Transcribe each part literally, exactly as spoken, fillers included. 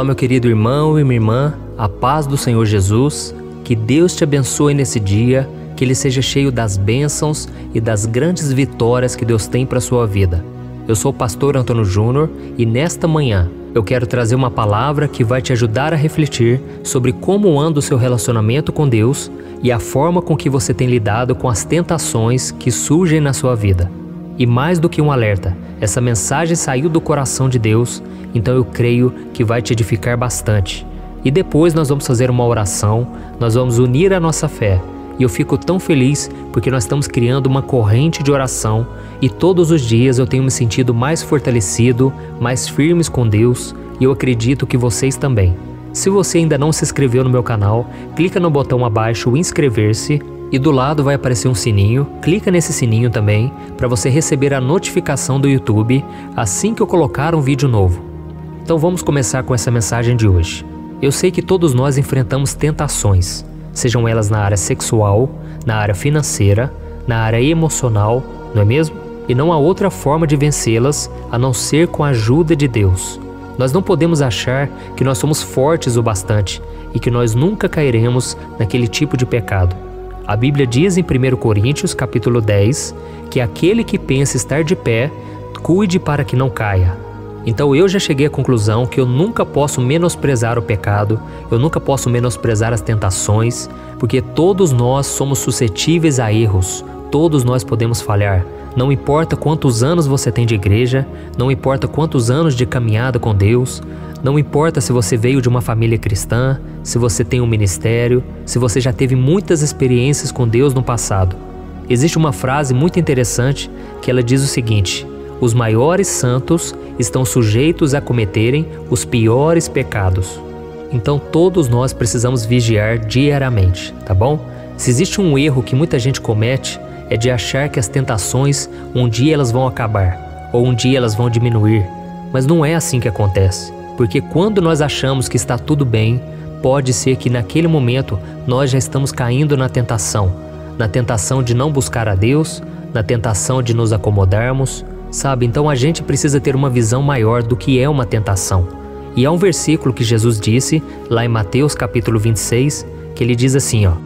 Olá, meu querido irmão e minha irmã, a paz do Senhor Jesus, que Deus te abençoe nesse dia, que ele seja cheio das bênçãos e das grandes vitórias que Deus tem para a sua vida. Eu sou o pastor Antônio Júnior e nesta manhã eu quero trazer uma palavra que vai te ajudar a refletir sobre como anda o seu relacionamento com Deus e a forma com que você tem lidado com as tentações que surgem na sua vida. E mais do que um alerta, essa mensagem saiu do coração de Deus, então eu creio que vai te edificar bastante. E depois nós vamos fazer uma oração, nós vamos unir a nossa fé. E eu fico tão feliz porque nós estamos criando uma corrente de oração e todos os dias eu tenho me sentido mais fortalecido, mais firmes com Deus e eu acredito que vocês também. Se você ainda não se inscreveu no meu canal, clica no botão abaixo inscrever-se e do lado vai aparecer um sininho, clica nesse sininho também para você receber a notificação do YouTube assim que eu colocar um vídeo novo. Então vamos começar com essa mensagem de hoje. Eu sei que todos nós enfrentamos tentações, sejam elas na área sexual, na área financeira, na área emocional, não é mesmo? E não há outra forma de vencê-las a não ser com a ajuda de Deus. Nós não podemos achar que nós somos fortes o bastante e que nós nunca cairemos naquele tipo de pecado. A Bíblia diz em primeiro Coríntios capítulo dez que aquele que pensa estar de pé, cuide para que não caia. Então eu já cheguei à conclusão que eu nunca posso menosprezar o pecado, eu nunca posso menosprezar as tentações, porque todos nós somos suscetíveis a erros, todos nós podemos falhar. Não importa quantos anos você tem de igreja, não importa quantos anos de caminhada com Deus, não importa se você veio de uma família cristã, se você tem um ministério, se você já teve muitas experiências com Deus no passado. Existe uma frase muito interessante que ela diz o seguinte: os maiores santos estão sujeitos a cometerem os piores pecados. Então todos nós precisamos vigiar diariamente, tá bom? Se existe um erro que muita gente comete, é de achar que as tentações um dia elas vão acabar, ou um dia elas vão diminuir. Mas não é assim que acontece, porque quando nós achamos que está tudo bem, pode ser que naquele momento nós já estamos caindo na tentação, na tentação de não buscar a Deus, na tentação de nos acomodarmos, sabe? Então a gente precisa ter uma visão maior do que é uma tentação. E há um versículo que Jesus disse, lá em Mateus capítulo vinte e seis, que ele diz assim, ó: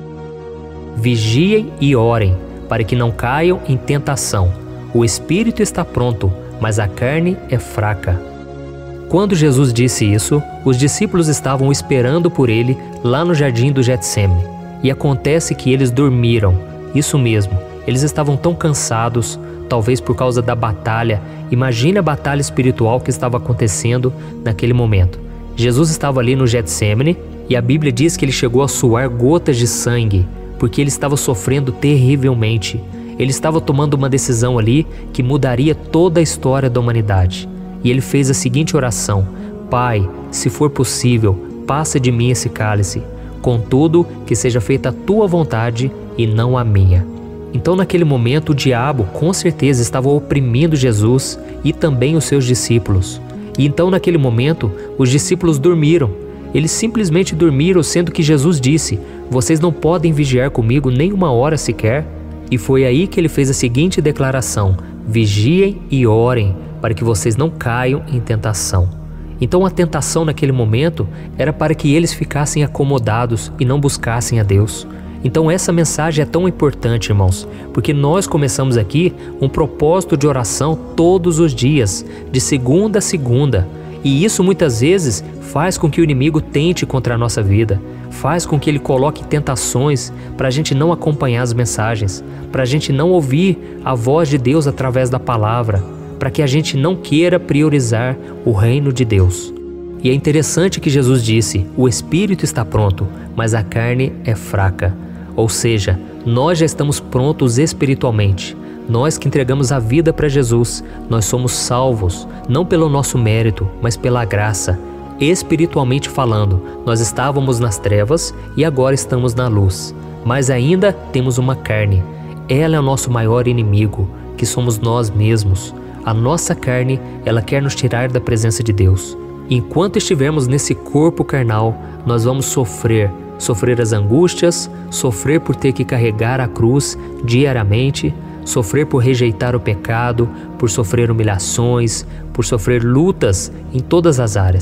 vigiem e orem, para que não caiam em tentação. O espírito está pronto, mas a carne é fraca. Quando Jesus disse isso, os discípulos estavam esperando por ele lá no jardim do Getsêmani. E acontece que eles dormiram, isso mesmo, eles estavam tão cansados, talvez por causa da batalha. Imagine a batalha espiritual que estava acontecendo naquele momento. Jesus estava ali no Getsêmani e a Bíblia diz que ele chegou a suar gotas de sangue, porque ele estava sofrendo terrivelmente. Ele estava tomando uma decisão ali que mudaria toda a história da humanidade. E ele fez a seguinte oração: Pai, se for possível, passa de mim esse cálice. Contudo, que seja feita a tua vontade e não a minha. Então naquele momento o diabo com certeza estava oprimindo Jesus e também os seus discípulos. E então naquele momento os discípulos dormiram. Eles simplesmente dormiram, sendo que Jesus disse: vocês não podem vigiar comigo nem uma hora sequer. E foi aí que ele fez a seguinte declaração: vigiem e orem, para que vocês não caiam em tentação. Então a tentação naquele momento era para que eles ficassem acomodados e não buscassem a Deus. Então essa mensagem é tão importante, irmãos, porque nós começamos aqui um propósito de oração todos os dias, de segunda a segunda. E isso muitas vezes faz com que o inimigo tente contra a nossa vida, faz com que ele coloque tentações para a gente não acompanhar as mensagens, para a gente não ouvir a voz de Deus através da palavra, para que a gente não queira priorizar o reino de Deus. E é interessante que Jesus disse: o espírito está pronto, mas a carne é fraca. Ou seja, nós já estamos prontos espiritualmente. Nós que entregamos a vida para Jesus, nós somos salvos, não pelo nosso mérito, mas pela graça. Espiritualmente falando, nós estávamos nas trevas e agora estamos na luz. Mas ainda temos uma carne. Ela é o nosso maior inimigo, que somos nós mesmos. A nossa carne, ela quer nos tirar da presença de Deus. Enquanto estivermos nesse corpo carnal, nós vamos sofrer, sofrer as angústias, sofrer por ter que carregar a cruz diariamente, sofrer por rejeitar o pecado, por sofrer humilhações, por sofrer lutas em todas as áreas.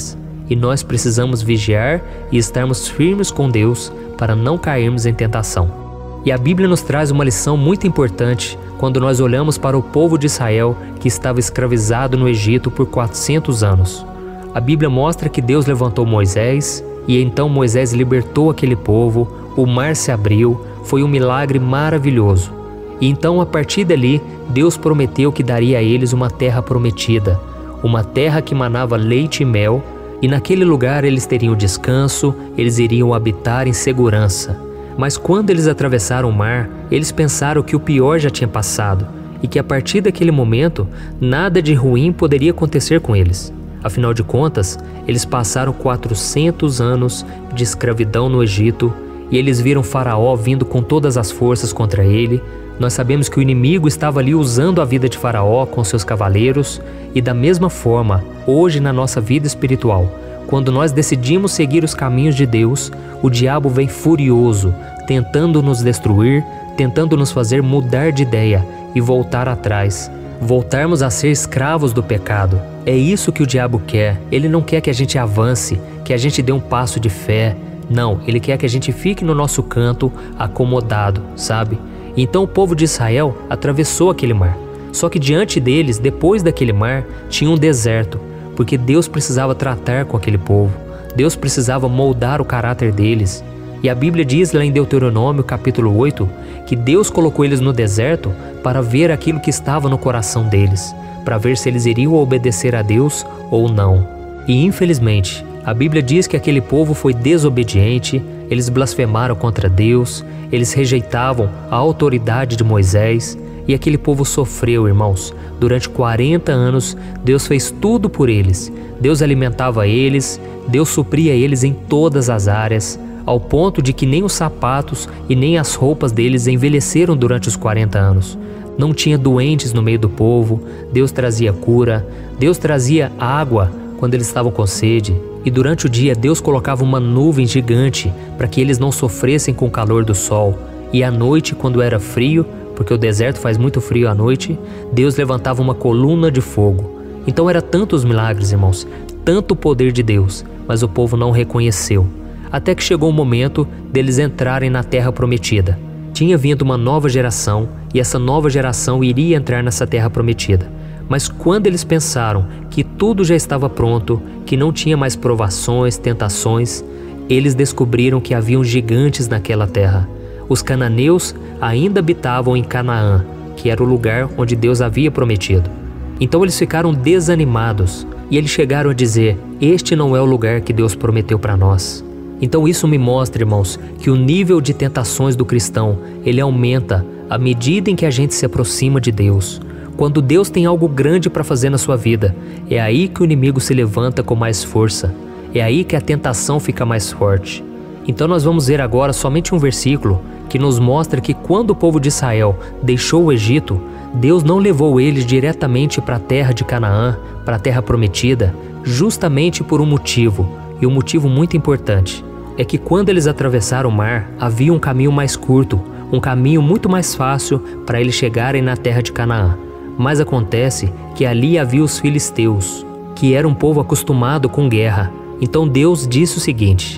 e nós precisamos vigiar e estarmos firmes com Deus para não cairmos em tentação. E a Bíblia nos traz uma lição muito importante quando nós olhamos para o povo de Israel que estava escravizado no Egito por quatrocentos anos. A Bíblia mostra que Deus levantou Moisés e então Moisés libertou aquele povo, o mar se abriu, foi um milagre maravilhoso. E então a partir dali, Deus prometeu que daria a eles uma terra prometida, uma terra que manava leite e mel, e naquele lugar eles teriam descanso, eles iriam habitar em segurança. Mas quando eles atravessaram o mar, eles pensaram que o pior já tinha passado e que a partir daquele momento, nada de ruim poderia acontecer com eles. Afinal de contas, eles passaram quatrocentos anos de escravidão no Egito e eles viram Faraó vindo com todas as forças contra ele. Nós sabemos que o inimigo estava ali usando a vida de Faraó com seus cavaleiros e da mesma forma, hoje na nossa vida espiritual, quando nós decidimos seguir os caminhos de Deus, o diabo vem furioso, tentando nos destruir, tentando nos fazer mudar de ideia e voltar atrás, voltarmos a ser escravos do pecado. É isso que o diabo quer. Ele não quer que a gente avance, que a gente dê um passo de fé. Não, ele quer que a gente fique no nosso canto acomodado, sabe? Então o povo de Israel atravessou aquele mar. Só que diante deles, depois daquele mar, tinha um deserto, porque Deus precisava tratar com aquele povo. Deus precisava moldar o caráter deles. E a Bíblia diz lá em Deuteronômio capítulo oito, que Deus colocou eles no deserto para ver aquilo que estava no coração deles, para ver se eles iriam obedecer a Deus ou não. E infelizmente, a Bíblia diz que aquele povo foi desobediente, eles blasfemaram contra Deus, eles rejeitavam a autoridade de Moisés, e aquele povo sofreu, irmãos. Durante quarenta anos, Deus fez tudo por eles. Deus alimentava eles, Deus supria eles em todas as áreas, ao ponto de que nem os sapatos e nem as roupas deles envelheceram durante os quarenta anos. Não tinha doentes no meio do povo, Deus trazia cura, Deus trazia água quando eles estavam com sede, e durante o dia Deus colocava uma nuvem gigante para que eles não sofressem com o calor do sol, e à noite, quando era frio, porque o deserto faz muito frio à noite, Deus levantava uma coluna de fogo. Então era tantos milagres, irmãos, tanto o poder de Deus, mas o povo não reconheceu. Até que chegou o momento deles entrarem na terra prometida. Tinha vindo uma nova geração e essa nova geração iria entrar nessa terra prometida. Mas quando eles pensaram que tudo já estava pronto, que não tinha mais provações, tentações, eles descobriram que haviam gigantes naquela terra. Os cananeus ainda habitavam em Canaã, que era o lugar onde Deus havia prometido. Então eles ficaram desanimados e eles chegaram a dizer: este não é o lugar que Deus prometeu para nós. Então isso me mostra, irmãos, que o nível de tentações do cristão, ele aumenta à medida em que a gente se aproxima de Deus. Quando Deus tem algo grande para fazer na sua vida, é aí que o inimigo se levanta com mais força. É aí que a tentação fica mais forte. Então nós vamos ver agora somente um versículo que nos mostra que quando o povo de Israel deixou o Egito, Deus não levou eles diretamente para a terra de Canaã, para a terra prometida, justamente por um motivo, e um motivo muito importante. É que quando eles atravessaram o mar, havia um caminho mais curto, um caminho muito mais fácil para eles chegarem na terra de Canaã. Mas acontece que ali havia os filisteus, que era um povo acostumado com guerra. Então Deus disse o seguinte: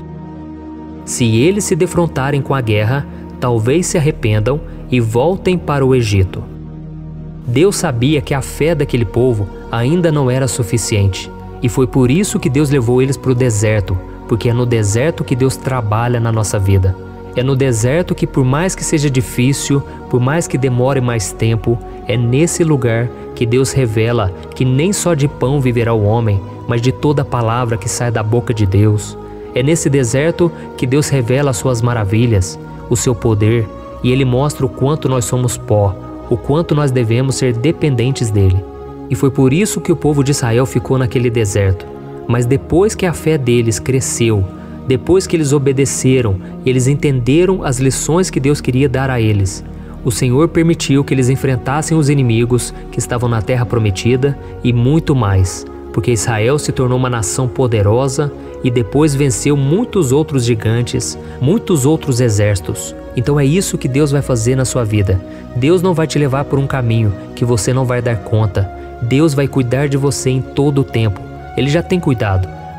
se eles se defrontarem com a guerra, talvez se arrependam e voltem para o Egito. Deus sabia que a fé daquele povo ainda não era suficiente, e foi por isso que Deus levou eles para o deserto, porque é no deserto que Deus trabalha na nossa vida. É no deserto que, por mais que seja difícil, por mais que demore mais tempo, é nesse lugar que Deus revela que nem só de pão viverá o homem, mas de toda palavra que sai da boca de Deus. É nesse deserto que Deus revela as suas maravilhas, o seu poder, e Ele mostra o quanto nós somos pó, o quanto nós devemos ser dependentes dEle. E foi por isso que o povo de Israel ficou naquele deserto. Mas depois que a fé deles cresceu, depois que eles obedeceram, eles entenderam as lições que Deus queria dar a eles, o Senhor permitiu que eles enfrentassem os inimigos que estavam na terra prometida e muito mais, porque Israel se tornou uma nação poderosa e depois venceu muitos outros gigantes, muitos outros exércitos. Então é isso que Deus vai fazer na sua vida. Deus não vai te levar por um caminho que você não vai dar conta. Deus vai cuidar de você em todo o tempo. Ele já tem cuidado,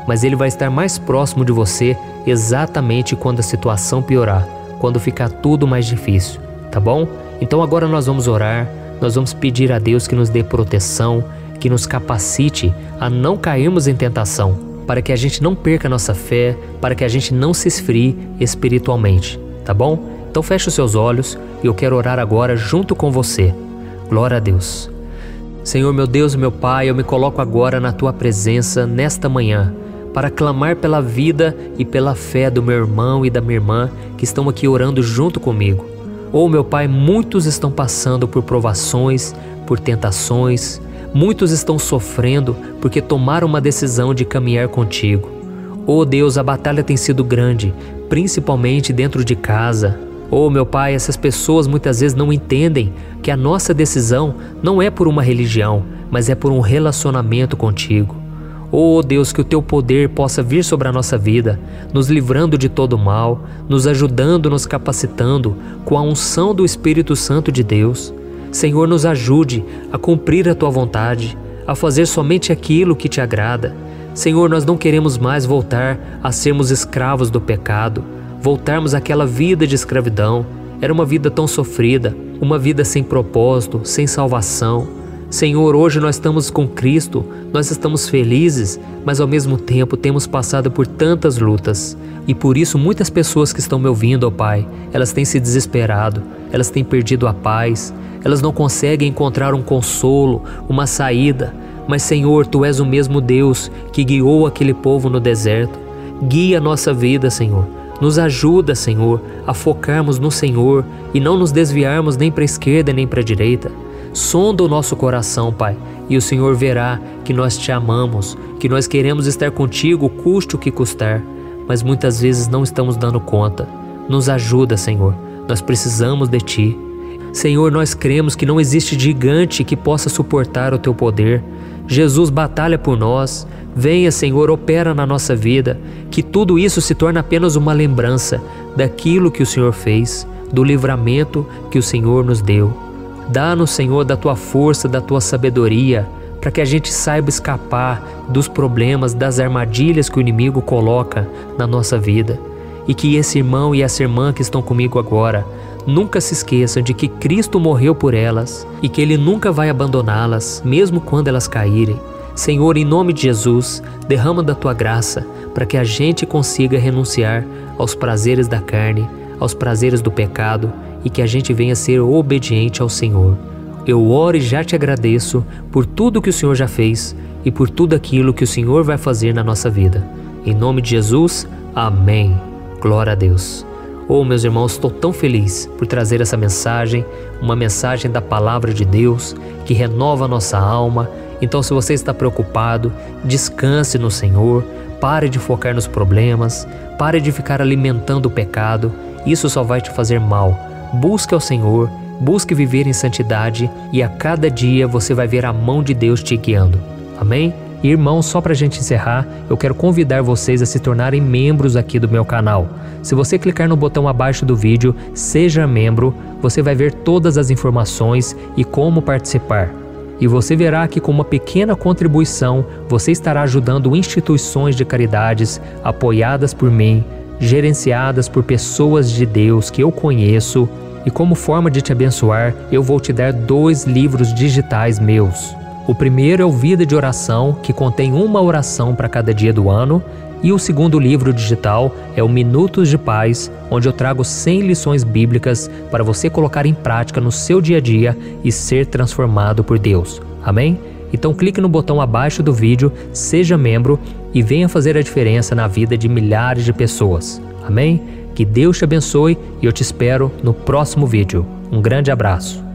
mas Ele vai estar mais próximo de você exatamente quando a situação piorar, quando ficar tudo mais difícil, tá bom? Então agora nós vamos orar, nós vamos pedir a Deus que nos dê proteção, que nos capacite a não cairmos em tentação, para que a gente não perca a nossa fé, para que a gente não se esfrie espiritualmente, tá bom? Então feche os seus olhos e eu quero orar agora junto com você. Glória a Deus. Senhor, meu Deus e meu Pai, eu me coloco agora na Tua presença nesta manhã para clamar pela vida e pela fé do meu irmão e da minha irmã que estão aqui orando junto comigo. Oh, meu Pai, muitos estão passando por provações, por tentações, muitos estão sofrendo porque tomaram uma decisão de caminhar contigo. Oh Deus, a batalha tem sido grande, principalmente dentro de casa. Oh meu Pai, essas pessoas muitas vezes não entendem que a nossa decisão não é por uma religião, mas é por um relacionamento contigo. Oh Deus, que o Teu poder possa vir sobre a nossa vida, nos livrando de todo mal, nos ajudando, nos capacitando com a unção do Espírito Santo de Deus. Senhor, nos ajude a cumprir a Tua vontade, a fazer somente aquilo que Te agrada. Senhor, nós não queremos mais voltar a sermos escravos do pecado, voltarmos àquela vida de escravidão. Era uma vida tão sofrida, uma vida sem propósito, sem salvação. Senhor, hoje nós estamos com Cristo, nós estamos felizes, mas ao mesmo tempo temos passado por tantas lutas. E por isso muitas pessoas que estão me ouvindo, ó Pai, elas têm se desesperado, elas têm perdido a paz, elas não conseguem encontrar um consolo, uma saída. Mas Senhor, Tu és o mesmo Deus que guiou aquele povo no deserto. Guia a nossa vida, Senhor. Nos ajuda, Senhor, a focarmos no Senhor e não nos desviarmos nem para a esquerda nem para a direita. Sonda o nosso coração, Pai, e o Senhor verá que nós Te amamos, que nós queremos estar contigo, custe o que custar, mas muitas vezes não estamos dando conta. Nos ajuda, Senhor, nós precisamos de Ti. Senhor, nós cremos que não existe gigante que possa suportar o Teu poder. Jesus batalha por nós. Venha, Senhor, opera na nossa vida, que tudo isso se torne apenas uma lembrança daquilo que o Senhor fez, do livramento que o Senhor nos deu. Dá-nos, Senhor, da Tua força, da Tua sabedoria, para que a gente saiba escapar dos problemas, das armadilhas que o inimigo coloca na nossa vida. E que esse irmão e essa irmã que estão comigo agora nunca se esqueçam de que Cristo morreu por elas e que Ele nunca vai abandoná-las, mesmo quando elas caírem. Senhor, em nome de Jesus, derrama da Tua graça para que a gente consiga renunciar aos prazeres da carne, aos prazeres do pecado e que a gente venha ser obediente ao Senhor. Eu oro e já Te agradeço por tudo que o Senhor já fez e por tudo aquilo que o Senhor vai fazer na nossa vida. Em nome de Jesus, amém. Glória a Deus. Oh, meus irmãos, estou tão feliz por trazer essa mensagem, uma mensagem da Palavra de Deus que renova a nossa alma. Então, se você está preocupado, descanse no Senhor, pare de focar nos problemas, pare de ficar alimentando o pecado, isso só vai te fazer mal. Busque ao Senhor, busque viver em santidade e a cada dia você vai ver a mão de Deus te guiando. Amém? E, irmãos, só para a gente encerrar, eu quero convidar vocês a se tornarem membros aqui do meu canal. Se você clicar no botão abaixo do vídeo, seja membro, você vai ver todas as informações e como participar. E você verá que com uma pequena contribuição, você estará ajudando instituições de caridades apoiadas por mim, gerenciadas por pessoas de Deus que eu conheço. E como forma de te abençoar, eu vou te dar dois livros digitais meus. O primeiro é o Vida de Oração, que contém uma oração para cada dia do ano, e o segundo livro digital é o Minutos de Paz, onde eu trago cem lições bíblicas para você colocar em prática no seu dia a dia e ser transformado por Deus. Amém? Então clique no botão abaixo do vídeo, seja membro e venha fazer a diferença na vida de milhares de pessoas. Amém? Que Deus te abençoe e eu te espero no próximo vídeo. Um grande abraço.